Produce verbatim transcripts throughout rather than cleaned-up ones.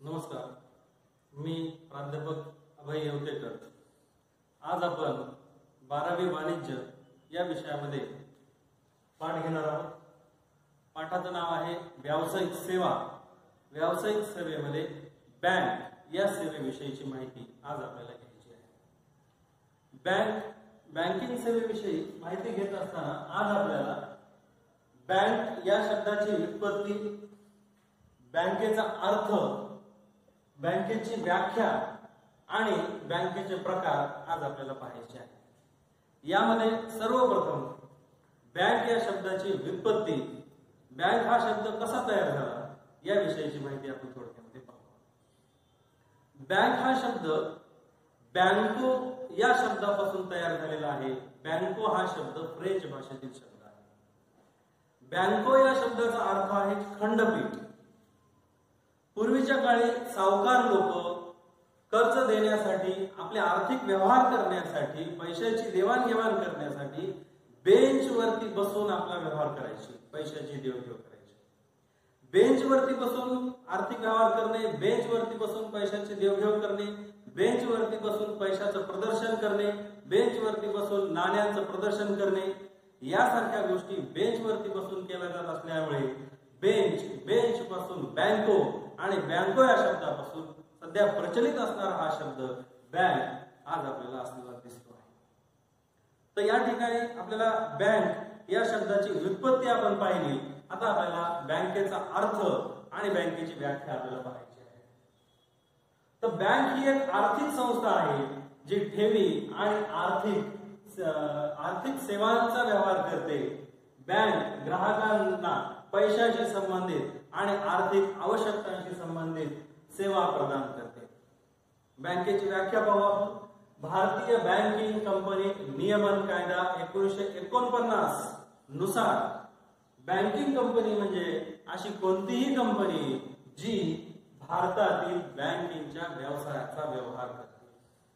नमस्कार, मी प्राध्यापक अभय येवतेकर। आज आपण बारावी वाणिज्य या विषयामध्ये पाठ घेणार आहोत। पाठाचं नाव आहे व्यावसायिक सेवा। व्यावसायिक सेवेमध्ये बँक या सेवेविषयीची माहिती आज आपल्याला घ्यायची आहे। बँक बँकिंग सेवेविषयी माहिती घेत असताना आज आपल्याला बँक या शब्दाची व्युत्पत्ती, बँकेचा अर्थ, बँकेची व्याख्या आणि बँकेचे प्रकार आज आपल्याला पाहायचे आहे। यामध्ये सर्वप्रथम बँक या शब्दाची व्युत्पत्ती, बँक हा शब्द कसा तयार झाला या विषयीची माहिती आपण थोडक्यामध्ये पाहू। बँक हा शब्द बँको या शब्दापासून तयार झालेला आहे। बँको हा शब्द फ्रेंच भाषेतील शब्द आहे। बँको या शब्दाचा अर्थ आहे खंडपीठ। पूर्वीच्या काळी सावकार लोक कर्ज देण्यासाठी, आपले आर्थिक व्यवहार करण्यासाठी, पैशाची देवाणघेवाण करण्यासाठी बेंच वरती बसून आपला व्यवहार करायचे, पैशाची देवघेव करायची। बेंच वरती बसून आर्थिक व्यवहार करणे, बेंच वरती बसून पैशाची देवघेव करणे, बेंच वरती बसून पैशाचं प्रदर्शन करणे, बेंच वरती बसून नाण्यांचं प्रदर्शन करणे, यासारख्या गोष्टी बेंच वरती बसून केल्या जात असल्यामुळे बेंच बेंच पासून बँको आणि बँको या शब्दापासून सध्या प्रचलित असणारा हा शब्द बँक आज आपल्याला अस्तित्वात दिसतो आहे। तर या ठिकाणी आपल्याला बँक या शब्दाची व्युत्पत्ती आपण पाहिली। आता आपल्याला बँकेचा अर्थ आणि बँकेची व्याख्या आपल्याला पाहायची आहे। तर बँक ही एक आर्थिक संस्था आहे जी ठेवी आणि आर्थिक आर्थिक सेवांचा व्यवहार करते। बँक ग्राहकांना पैशाशी संबंधित आणि आर्थिक आवश्यकतांशी संबंधित सेवा प्रदान करते। बँकेची व्याख्या पाहू आपण। भारतीय बँकिंग कंपनी नियमन कायदा एकोणीसशे एकोणपन्नास नुसार बँकिंग कंपनी म्हणजे अशी कोणतीही कंपनी जी भारतातील बँकिंगच्या व्यवसायाचा व्यवहार करते।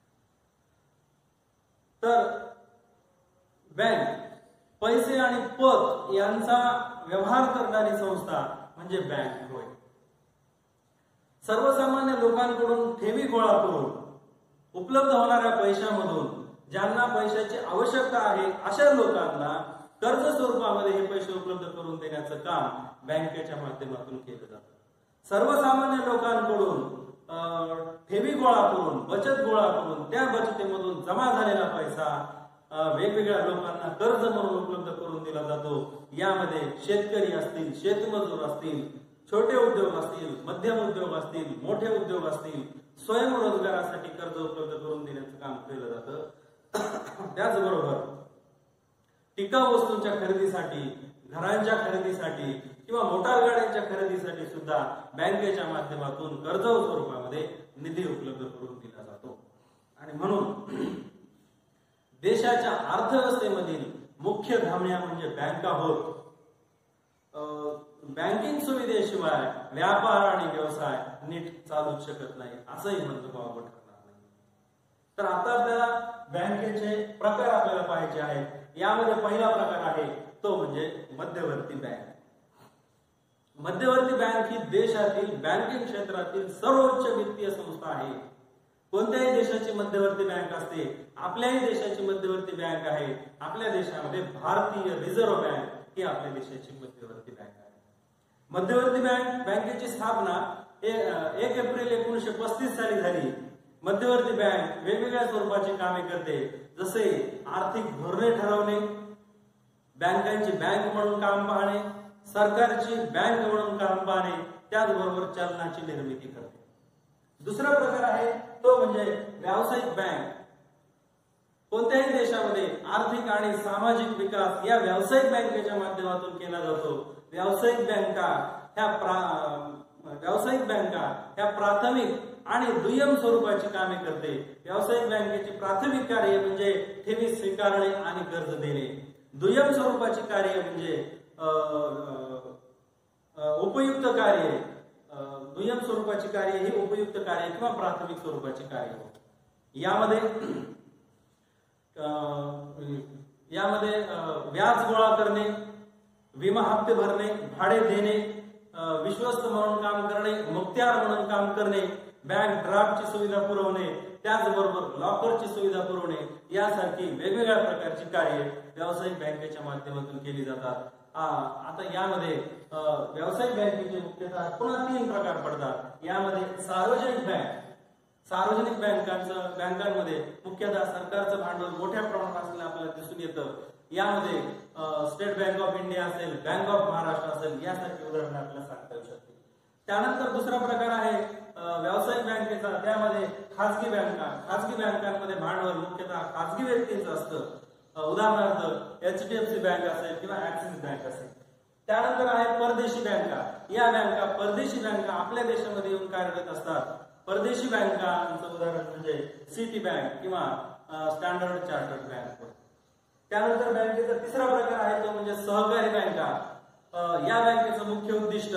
तर बँक पैसे आणि पत यांचा व्यवहार करणारी संस्था म्हणजे बँक होय। सर्वसामान्य लोकांकडून ठेवी गोळा करून उपलब्ध होणाऱ्या पैशामधून ज्यांना पैशाची आवश्यकता आहे अशा लोकांना कर्ज स्वरूपामध्ये हे पैसे उपलब्ध करून देण्याचं काम बँकेच्या माध्यमातून केलं जातं। सर्वसामान्य लोकांकडून ठेवी गोळा करून, बचत गोळा करून त्या बचतीमधून जमा झालेला पैसा वेगवेगळ्या लोकांना कर्ज म्हणून उपलब्ध करून दिला जातो। यामध्ये शेतकरी असतील, शेतमजूर असतील, छोटे उद्योग असतील, मध्यम उद्योग असतील, मोठे उद्योग असतील, स्वयंरोजगारासाठी कर्ज उपलब्ध करून देण्याचं काम केलं जातं। त्याचबरोबर टिकाऊ वस्तूंच्या खरेदीसाठी, घरांच्या खरेदीसाठी किंवा मोटार गाड्यांच्या खरेदीसाठी सुद्धा बँकेच्या माध्यमातून कर्ज स्वरूपामध्ये निधी उपलब्ध करून दिला जातो। आणि म्हणून देशाच्या अर्थव्यवस्थेमधील मुख्य धामण्या म्हणजे बँका होत। बँकिंग सुविधेशिवाय व्यापार आणि व्यवसाय नीट चालूच शकत नाही असंही म्हणतो बाबा ठरणार नाही। तर आता आपल्याला बँकेचे प्रकार आपल्याला पाहायचे आहेत। यामध्ये पहिला प्रकार आहे तो म्हणजे मध्यवर्ती बँक। मध्यवर्ती बँक ही देशातील बँकिंग क्षेत्रातील सर्वोच्च वित्तीय संस्था आहे। कोणत्याही देशाची मध्यवर्ती बँक असते, आपल्याही देशाची मध्यवर्ती बँक आहे। आपल्या देशामध्ये भारतीय रिझर्व्ह बँक ही आपल्या देशाची मध्यवर्ती बँक आहे। मध्यवर्ती बँक बँकेची स्थापना एक एप्रिल एकोणीसशे पस्तीस साली झाली। मध्यवर्ती बँक वेगवेगळ्या स्वरूपाची कामे करते, जसे आर्थिक धोरणे ठरवणे, बँकांची बँक म्हणून काम पाहणे, सरकारची बँक म्हणून काम पाहणे, त्याचबरोबर चलनाची निर्मिती करते। दुसरा प्रकार आहे तो म्हणजे व्यावसायिक बँक। कोणत्याही देशामध्ये आर्थिक आणि सामाजिक विकास या व्यावसायिक बँकेच्या माध्यमातून केला जातो। व्यावसायिक बँका ह्या व्यावसायिक बँका ह्या प्राथमिक आणि दुय्यम स्वरूपाची कामे करते। व्यावसायिक बँकेची प्राथमिक कार्य म्हणजे ठेवी स्वीकारणे आणि कर्ज देणे। दुय्यम स्वरूपाची कार्य म्हणजे उपयुक्त कार्य दुय्यम स्वरूपाची कार्य ही उपयुक्त कार्य किंवा प्राथमिक स्वरूपाची कार्य। यामध्ये यामध्ये व्याज गोळा करणे, विमा हप्ते भरणे, भाडे देणे, विश्वस्त म्हणून काम करणे, मुक्त्यार म्हणून काम करणे, बँक ड्राफ्टची सुविधा पुरवणे, त्याचबरोबर लॉकरची सुविधा पुरवणे यासारखी वेगवेगळ्या प्रकारची कार्ये व्यावसायिक बँकेच्या माध्यमातून केली जातात. आता यामध्ये व्यावसायिक बँकेचे मुख्यतः पुन्हा तीन प्रकार पडतात. यामध्ये सार्वजनिक बँक, सार्वजनिक बँकांचं बँकांमध्ये मुख्यतः सरकारचं भांडवल मोठ्या प्रमाणात असलेलं आपल्याला दिसून येतं. यामध्ये स्टेट बँक ऑफ इंडिया असेल, बँक ऑफ महाराष्ट्र असेल यासारखी उदाहरणं आपल्याला सांगता येऊ शकते. त्यानंतर दुसरा प्रकार आहे व्यावसायिक बँकेचा, त्यामध्ये खाजगी बँका. खाजगी बँकांमध्ये भांडवल मुख्यतः खाजगी व्यक्तींचं असतं. उदाहरणार्थ H D F C bank असेल किंवा ऍक्सिस बँक असेल. त्यानंतर आहे परदेशी बँका. या बँका, परदेशी बँका आपल्या देशामध्ये येऊन कार्यरत असतात. परदेशी बँकांचं उदाहरण म्हणजे सिटी बँक किंवा स्टँडर्ड चार्टर्ड बँक. त्यानंतर बँकेचा तिसरा प्रकार आहे तो म्हणजे सहकारी बँका. या बँकेचं मुख्य उद्दिष्ट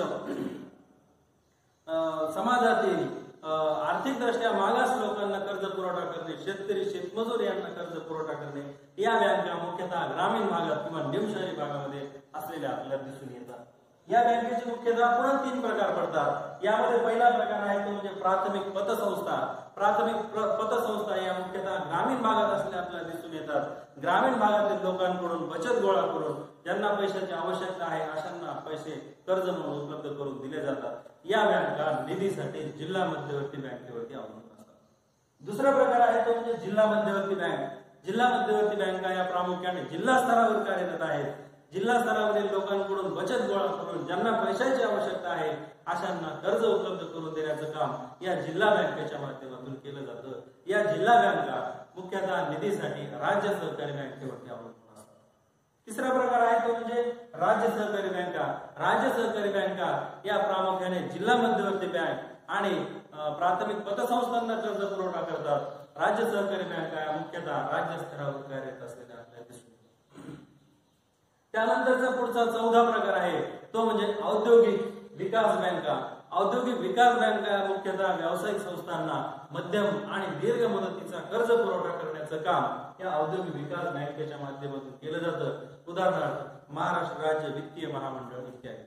समाजातील आर्थिकदृष्ट्या मागास लोकांना कर्ज पुरवठा करणे, शेतकरी शेतमजूर यांना कर्ज पुरवठा करणे. या बँका मुख्यतः ग्रामीण भागात किंवा निमशहरी भागामध्ये असलेल्या आपल्याला दिसून येतात. या बँकेचे मुख्यतः पुन्हा तीन प्रकार पडतात. यामध्ये पहिला प्रकार आहे तो म्हणजे प्राथमिक पतसंस्था. प्राथमिक पतसंस्था या मुख्यतः ग्रामीण भागात असलेल्या आपल्याला दिसून येतात. ग्रामीण भागातील लोकांकडून बचत गोळा करून ज्यांना पैशाची आवश्यकता आहे अशांना पैसे कर्ज म्हणून उपलब्ध करून दिले जातात. या बँका निधीसाठी जिल्हा मध्यवर्ती बँकेवरती अवलंबून असतात. दुसरा प्रकार आहे तो म्हणजे जिल्हा मध्यवर्ती बँक. जिल्हा मध्यवर्ती बँका या प्रामुख्याने जिल्हा स्तरावर कार्यरत आहेत. जिल्हा स्तरावरील लोकांकडून बचत गोळा करून ज्यांना पैशाची आवश्यकता आहे अशांना कर्ज उपलब्ध करून देण्याचं काम या जिल्हा बँकेच्या माध्यमातून केलं जातं. या जिल्हा बँका मुख्यतः निधीसाठी राज्य सहकारी बँकेवरती अवलंबून असतात. तिसरा प्रकार आहे तो म्हणजे राज्य सहकारी बँका. राज्य सहकारी बँका या प्रामुख्याने जिल्हा मध्यवर्ती बँक आणि प्राथमिक पतसंस्थांना कर्ज पुरवठा करतात. राज्य सहकारी बँका या मुख्यतः राज्य स्तरावर कार्यरत असलेल्या आपल्याला दिसून येतात. त्यानंतरचा पुढचा चौथा प्रकार आहे तो म्हणजे औद्योगिक विकास बँका. औद्योगिक विकास बँका मुख्यतः व्यावसायिक संस्थांना मध्यम आणि दीर्घ मुदतीचा कर्ज पुरवठा करण्याचं काम या औद्योगिक विकास बँकेच्या माध्यमातून केलं जातं. उदाहरणार्थ महाराष्ट्र राज्य वित्तीय महामंडळ इत्यादी.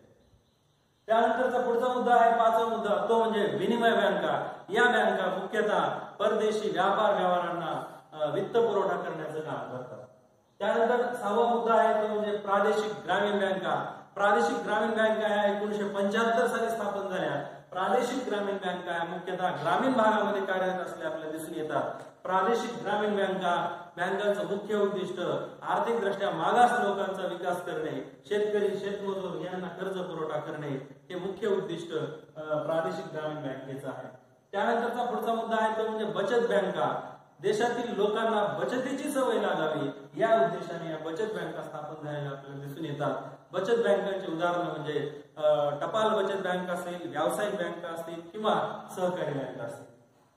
त्यानंतरचा पुढचा मुद्दा आहे पाचवा मुद्दा तो म्हणजे विनिमय बँका. या बँका मुख्यतः परदेशी व्यापार व्यवहारांना वित्त पुरवठा करण्याचं काम करतात. त्यानंतर सहावा मुद्दा आहे तो म्हणजे प्रादेशिक ग्रामीण बँका. प्रादेशिक ग्रामीण बँका ह्या एकोणीशे पंच्याहत्तर साली स्थापन झाल्या. प्रादेशिक ग्रामीण बँका ह्या मुख्यतः ग्रामीण भागामध्ये कार्यरत असल्या आपल्याला दिसून येतात. प्रादेशिक ग्रामीण बँका बँकांचं मुख्य उद्दिष्ट आर्थिक दृष्ट्या मागास लोकांचा विकास करणे, शेतकरी शेतमजूर यांना कर्ज पुरवठा करणे हे मुख्य उद्दिष्ट प्रादेशिक ग्रामीण बँकेचं आहे. त्यानंतरचा पुढचा मुद्दा आहे तो म्हणजे बचत बँका. देशातील लोकांना बचतीची सवय लागावी या उद्देशाने या बचत बँका स्थापन झालेल्या आपल्याला दिसून येतात. बचत बँकांची उदाहरणं म्हणजे टपाल बचत बँक असेल, व्यावसायिक बँका असतील किंवा सहकारी बँका असतील.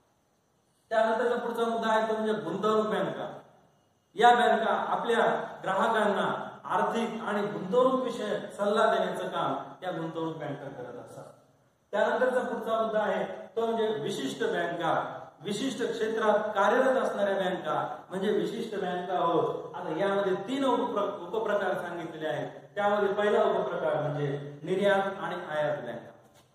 त्यानंतरचा पुढचा मुद्दा आहे तो म्हणजे गुंतवणूक बँका. या बँका आपल्या ग्राहकांना आर्थिक आणि गुंतवणूक विषयक सल्ला देण्याचं काम या गुंतवणूक बँका करत असतात. त्यानंतरचा पुढचा मुद्दा आहे तो म्हणजे विशिष्ट बँका. विशिष्ट क्षेत्रात कार्यरत असणाऱ्या बँका म्हणजे विशिष्ट बँका होत. आता यामध्ये तीन उपप्रकार सांगितलेले आहेत. त्यामध्ये पहिला उपप्रकार म्हणजे निर्यात आणि आयात बँका.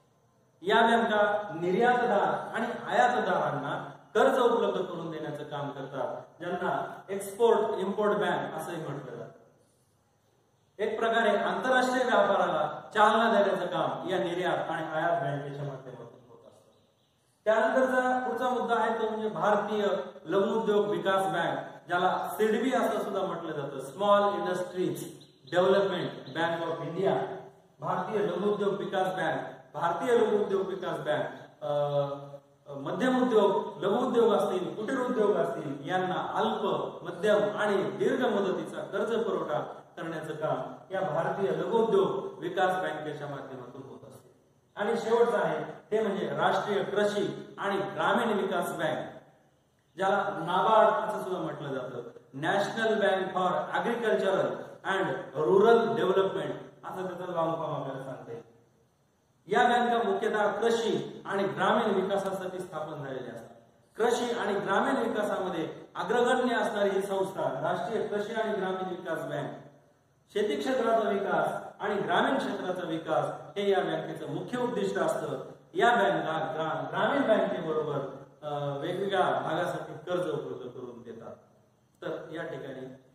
या बँका निर्यातदार आणि आयातदारांना कर्ज उपलब्ध करून देण्याचं काम करतात, ज्यांना एक्सपोर्ट इम्पोर्ट बँक असंही म्हटलं जातं. एक प्रकारे आंतरराष्ट्रीय व्यापाराला चालना देण्याचं काम या निर्यात आणि आयात बँकेच्या माध्यमातून होत असतं. त्यानंतरचा पुढचा मुद्दा आहे तो म्हणजे भारतीय लघु उद्योग विकास बँक, ज्याला सिडबी असं सुद्धा म्हटलं जातं, small industries development bank of India. भारतीय लघु उद्योग विकास बँक, भारतीय लघु उद्योग विकास बँक मध्यम उद्योग, लघु उद्योग असतील, कुटीर उद्योग असतील यांना अल्प, मध्यम आणि दीर्घ मुदतीचा कर्ज पुरवठा करण्याचं काम या भारतीय लघु उद्योग विकास बँकेच्या माध्यमातून होत असते. आणि शेवटचं आहे ते म्हणजे राष्ट्रीय कृषी आणि ग्रामीण विकास बँक, ज्याला नाबार्ड असं सुद्धा म्हटलं जातं, national bank for agricultural and rural development असं त्याचं लॉंग फॉर्म आपल्याला सांगते. या बँका मुख्यतः कृषी आणि ग्रामीण विकासासाठी स्थापन झालेल्या असतात. कृषी आणि ग्रामीण विकासामध्ये अग्रगण्य असणारी ही संस्था राष्ट्रीय कृषी आणि ग्रामीण विकास बँक शेती क्षेत्राचा विकास आणि ग्रामीण क्षेत्राचा विकास हे या बँकेचं मुख्य उद्दिष्ट असतं. या बँका ग्रा ग्रामीण बँकेबरोबर वेगवेगळ्या भागासाठी कर्ज उपलब्ध करून देतात. तर या ठिकाणी